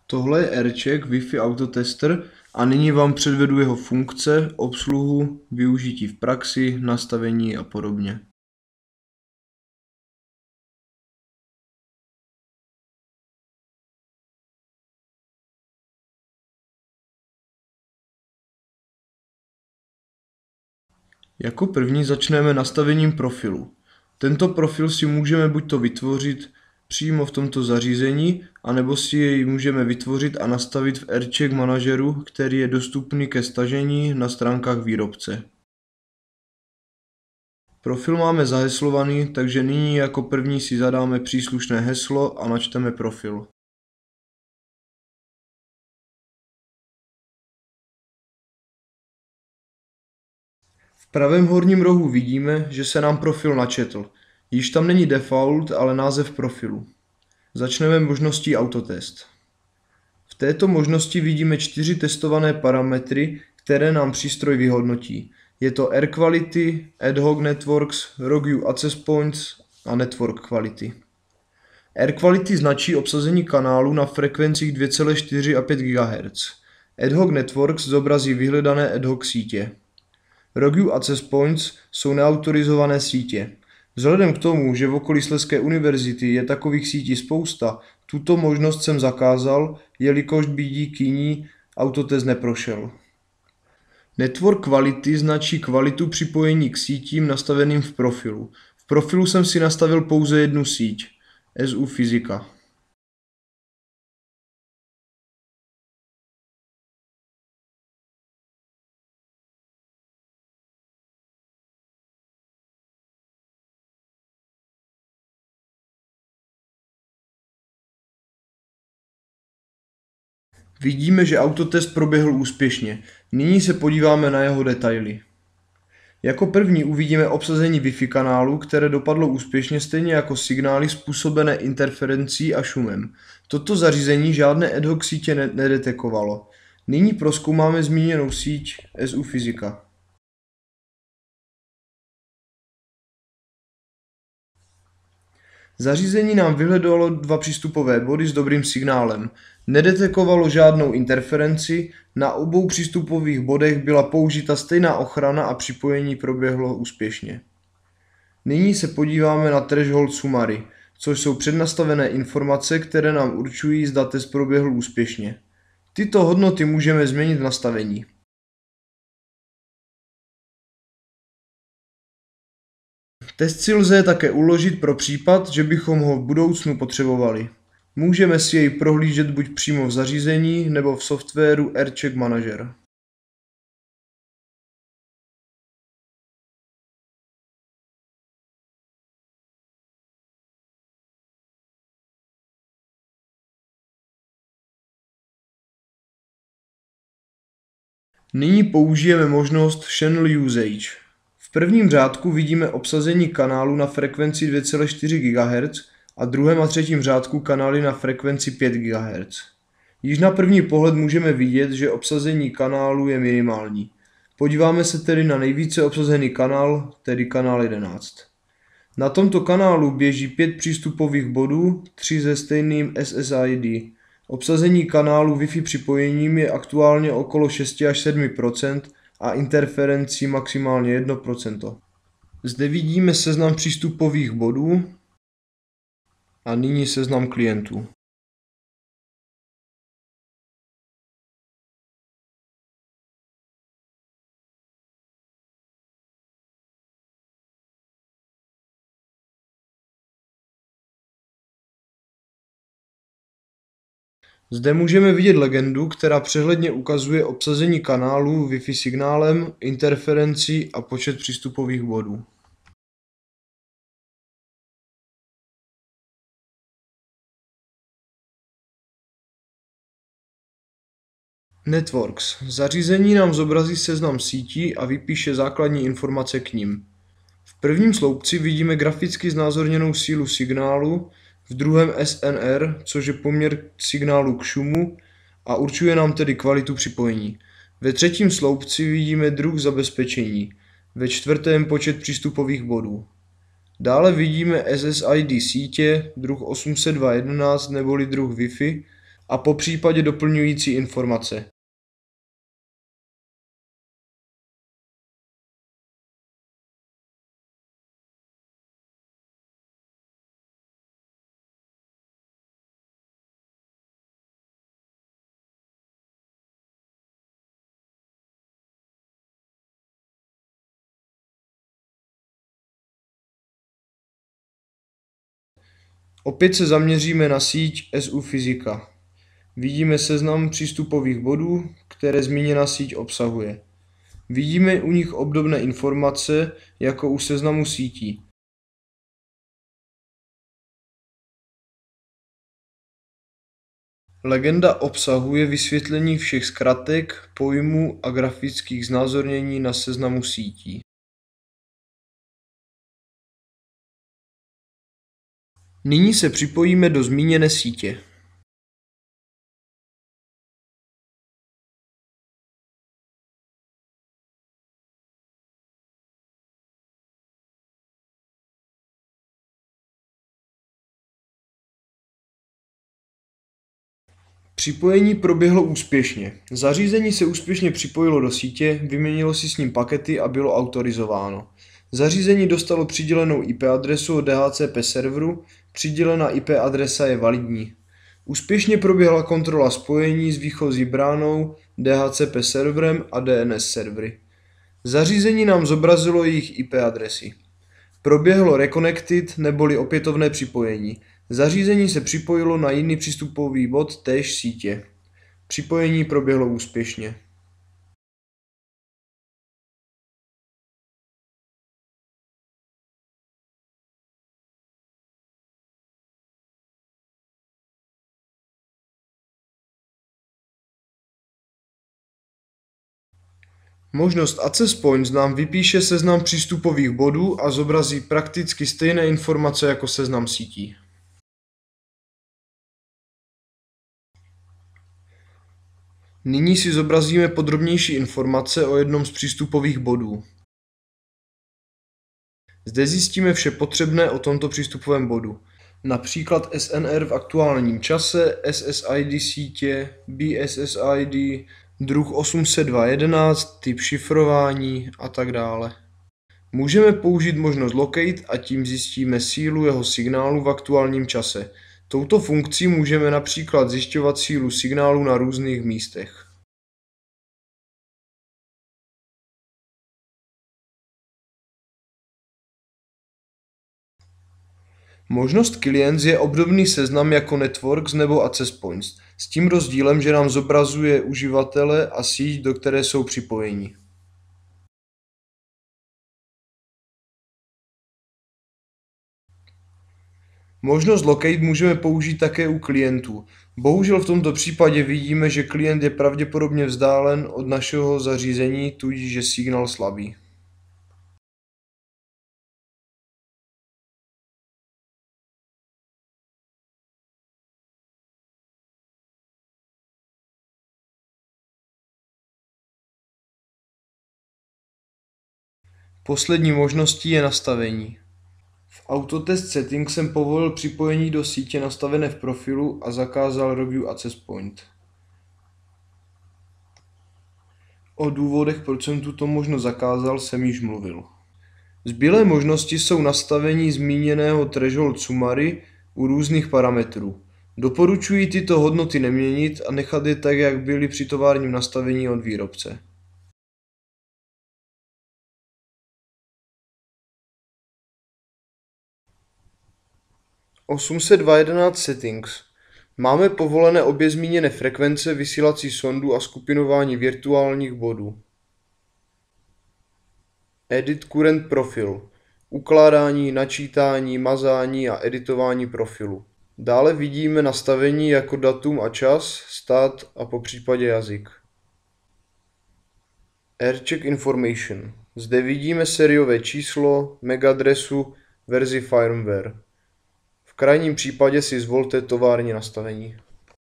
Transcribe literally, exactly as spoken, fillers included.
Tohle je AirCheck Wi-Fi Autotester a nyní vám předvedu jeho funkce, obsluhu, využití v praxi, nastavení a podobně. Jako první začneme nastavením profilu. Tento profil si můžeme buďto vytvořit přímo v tomto zařízení, anebo si jej můžeme vytvořit a nastavit v AirCheck manažeru, který je dostupný ke stažení na stránkách výrobce. Profil máme zaheslovaný, takže nyní jako první si zadáme příslušné heslo a načteme profil. V pravém horním rohu vidíme, že se nám profil načetl. Již tam není default, ale název profilu. Začneme možností Autotest. V této možnosti vidíme čtyři testované parametry, které nám přístroj vyhodnotí. Je to Air Quality, Ad Hoc Networks, Rogue Access Points a Network Quality. Air Quality značí obsazení kanálu na frekvencích dvě celá čtyři a pět gigahertz. Ad Hoc Networks zobrazí vyhledané ad hoc sítě. Rogue Access Points jsou neautorizované sítě. Vzhledem k tomu, že v okolí Slezské univerzity je takových sítí spousta, tuto možnost jsem zakázal, jelikož by díky ní autotest neprošel. Network Quality značí kvalitu připojení k sítím nastaveným v profilu. V profilu jsem si nastavil pouze jednu síť, S U Fyzika. Vidíme, že autotest proběhl úspěšně. Nyní se podíváme na jeho detaily. Jako první uvidíme obsazení Wi-Fi kanálu, které dopadlo úspěšně, stejně jako signály způsobené interferencí a šumem. Toto zařízení žádné ad hoc sítě nedetekovalo. Nyní prozkoumáme zmíněnou síť S U Fyzika. Zařízení nám vyhledalo dva přístupové body s dobrým signálem. Nedetekovalo žádnou interferenci, na obou přístupových bodech byla použita stejná ochrana a připojení proběhlo úspěšně. Nyní se podíváme na Threshold Summary, což jsou přednastavené informace, které nám určují, zda test proběhl úspěšně. Tyto hodnoty můžeme změnit v nastavení. Test si lze také uložit pro případ, že bychom ho v budoucnu potřebovali. Můžeme si jej prohlížet buď přímo v zařízení nebo v softwaru AirCheck Manager. Nyní použijeme možnost Channel Usage. V prvním řádku vidíme obsazení kanálu na frekvenci dvě celá čtyři gigahertz a druhém a třetím řádku kanály na frekvenci pět gigahertz. Již na první pohled můžeme vidět, že obsazení kanálu je minimální. Podíváme se tedy na nejvíce obsazený kanál, tedy kanál jedenáct. Na tomto kanálu běží pět přístupových bodů, tři se stejným S S I D. Obsazení kanálu Wi-Fi připojením je aktuálně okolo šest až sedm procent a interferencí maximálně jedno procento. Zde vidíme seznam přístupových bodů a nyní seznam klientů. Zde můžeme vidět legendu, která přehledně ukazuje obsazení kanálu Wi-Fi signálem, interferencí a počet přístupových bodů. Networks. Zařízení nám zobrazí seznam sítí a vypíše základní informace k nim. V prvním sloupci vidíme graficky znázorněnou sílu signálu, v druhém S N R, což je poměr signálu k šumu a určuje nám tedy kvalitu připojení. Ve třetím sloupci vidíme druh zabezpečení, ve čtvrtém počet přístupových bodů. Dále vidíme S S I D sítě, druh osm set dva jedenáct neboli druh Wi-Fi a po případě doplňující informace. Opět se zaměříme na síť S U Fyzika. Vidíme seznam přístupových bodů, které zmíněná síť obsahuje. Vidíme u nich obdobné informace jako u seznamu sítí. Legenda obsahuje vysvětlení všech zkratek, pojmů a grafických znázornění na seznamu sítí. Nyní se připojíme do zmíněné sítě. Připojení proběhlo úspěšně. Zařízení se úspěšně připojilo do sítě, vyměnilo si s ním pakety a bylo autorizováno. Zařízení dostalo přidělenou I P adresu od D H C P serveru, přidělená I P adresa je validní. Úspěšně proběhla kontrola spojení s výchozí bránou, D H C P serverem a D N S servery. Zařízení nám zobrazilo jejich I P adresy. Proběhlo reconnected neboli opětovné připojení. Zařízení se připojilo na jiný přístupový bod též sítě. Připojení proběhlo úspěšně. Možnost Access Points nám vypíše seznam přístupových bodů a zobrazí prakticky stejné informace jako seznam sítí. Nyní si zobrazíme podrobnější informace o jednom z přístupových bodů. Zde zjistíme vše potřebné o tomto přístupovém bodu. Například S N R v aktuálním čase, S S I D sítě, B S S I D, druh osm set dva jedenáct, typ šifrování a tak dále. Můžeme použít možnost Locate a tím zjistíme sílu jeho signálu v aktuálním čase. Touto funkcí můžeme například zjišťovat sílu signálu na různých místech. Možnost Clients je obdobný seznam jako Networks nebo Access Points, s tím rozdílem, že nám zobrazuje uživatele a síť, do které jsou připojeni. Možnost Locate můžeme použít také u klientů. Bohužel v tomto případě vidíme, že klient je pravděpodobně vzdálen od našeho zařízení, tudíž je signál slabý. Poslední možností je nastavení. V Autotest Settings jsem povolil připojení do sítě nastavené v profilu a zakázal Review Access Point. O důvodech, proč jsem tuto možnost zakázal, jsem již mluvil. Zbylé možnosti jsou nastavení zmíněného Threshold Summary u různých parametrů. Doporučuji tyto hodnoty neměnit a nechat je tak, jak byly při továrním nastavení od výrobce. osm set dva jedenáct Settings. Máme povolené obě zmíněné frekvence, vysílací sondu a skupinování virtuálních bodů. Edit Current Profile. Ukládání, načítání, mazání a editování profilu. Dále vidíme nastavení jako datum a čas, stát a popřípadě jazyk. AirCheck Information. Zde vidíme sériové číslo, M A C adresu, verzi firmware. V krajním případě si zvolte tovární nastavení.